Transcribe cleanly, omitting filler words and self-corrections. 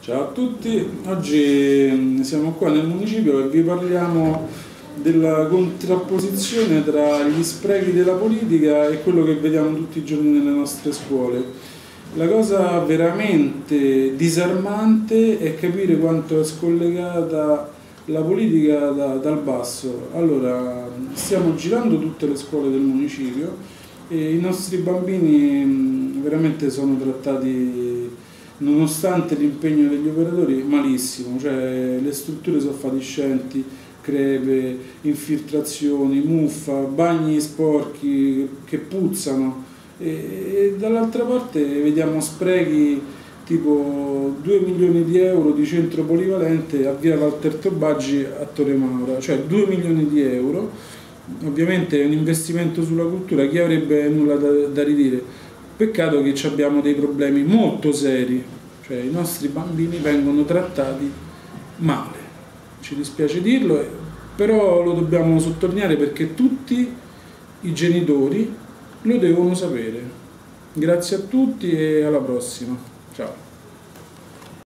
Ciao a tutti, oggi siamo qua nel municipio e vi parliamo della contrapposizione tra gli sprechi della politica e quello che vediamo tutti i giorni nelle nostre scuole. La cosa veramente disarmante è capire quanto è scollegata la politica dal basso. Allora, stiamo girando tutte le scuole del municipio e i nostri bambini veramente sono trattati, nonostante l'impegno degli operatori, malissimo. Cioè, le strutture sono fatiscenti, crepe, infiltrazioni, muffa, bagni sporchi che puzzano e dall'altra parte vediamo sprechi tipo 2 milioni di euro di centro polivalente a via Walter Tobaggi a Torre Maura, cioè 2 milioni di euro. Ovviamente è un investimento sulla cultura, chi avrebbe nulla da ridire? Peccato che abbiamo dei problemi molto seri, cioè i nostri bambini vengono trattati male, ci dispiace dirlo, però lo dobbiamo sottolineare perché tutti i genitori lo devono sapere. Grazie a tutti e alla prossima, ciao.